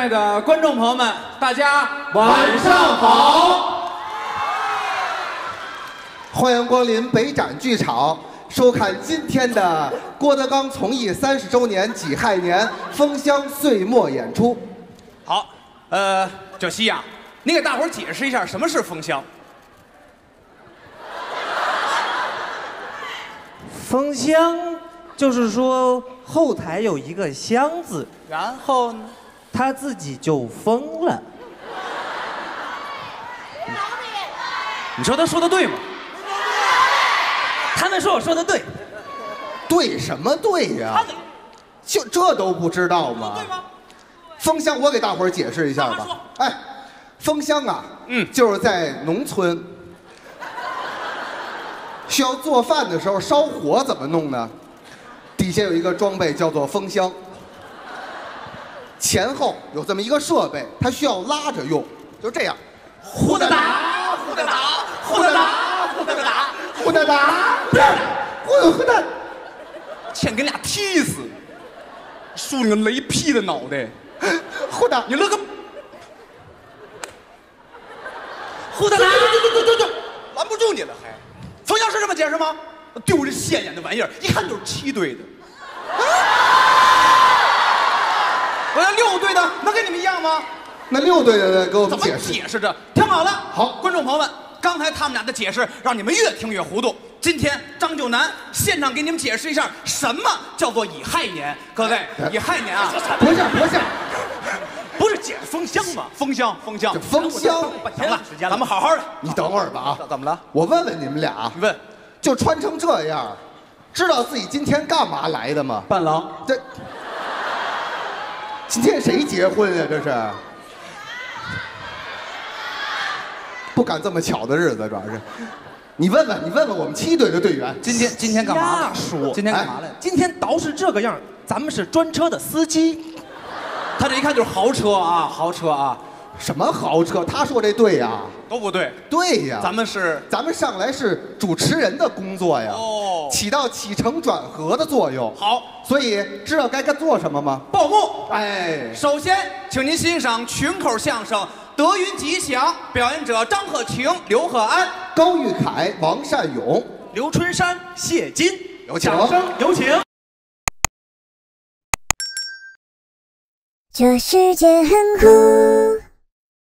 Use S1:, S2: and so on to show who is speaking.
S1: 爱的观众朋友们，大家
S2: 晚上好！
S3: 欢迎光临北展剧场，收看今天的郭德纲从艺30周年己亥年封箱岁末演出。
S1: 好，小西呀，你给大伙儿解释一下什么是封箱。
S4: 封箱就是说后台有一个箱子，
S1: 然后呢？
S4: 他自己就封了。
S1: 你说他说的对吗？
S4: 他们说我说的对。
S3: 对什么对呀？就这都不知道吗？
S1: 对吗？
S3: 封箱我给大伙儿解释一下吧。哎，封箱啊，就是在农村需要做饭的时候烧火怎么弄呢？底下有一个装备叫做封箱。前后有这么一个设备，它需要拉着用，就这样，
S1: 呼哒哒，呼哒哒，呼哒哒，呼哒哒，
S3: 呼哒哒，呼哒，
S1: 欠给俩踢死，竖你个雷劈的脑袋，
S3: 呼哒，
S1: 你乐个，
S4: 呼哒哒，
S1: 对，拦不住你了还，封箱是这么解释吗？丢人现眼的玩意儿，一看就是7对的。我要6对的，能跟你们一样吗？
S3: 那6对的给我们
S1: 怎么
S3: 解释。
S1: 解释这？听好了，
S3: 好，
S1: 观众朋友们，刚才他们俩的解释让你们越听越糊涂。今天张九南现场给你们解释一下什么叫做乙亥年。各位，乙亥年啊，
S3: 不是，
S1: 不是解释封箱吗？封箱。
S3: 这封箱。
S1: 行了，咱们好好的。
S3: 你等会儿吧啊！
S1: 怎么了？
S3: 我问问你们俩，
S1: 你问，
S3: 就穿成这样，知道自己今天干嘛来的吗？
S1: 伴郎。
S3: 这今天谁结婚呀？这是不赶这么巧的日子，主要是。你问问我们7队的队员，
S1: 今天干嘛了？
S4: 说
S1: 今天干嘛来？
S4: 今天捯饬这个样，咱们是专车的司机。
S1: 他这一看就是豪车啊，豪车啊，
S3: 什么豪车？他说这对呀？
S1: 都不对。
S3: 对呀，
S1: 咱们
S3: 上来是主持人的工作呀，起到起承转合的作用。
S1: 好，
S3: 所以知道该做什么吗？
S1: 报幕。
S3: 哎，
S1: 首先，请您欣赏群口相声《德云吉祥》，表演者张鹤晴、刘鹤安、
S3: 高玉凯、王善勇、
S4: 刘春山、谢金，
S3: 有请。
S4: 掌声有请。
S5: 这世界很酷。